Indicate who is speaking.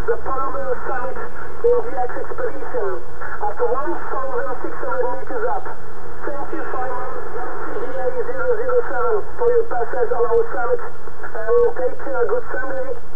Speaker 1: the Paloumère summit in the expedition after 1,600 meters up. Thank you, Simon, CGA 007, for your passage on our summit, and take care. Good Sunday.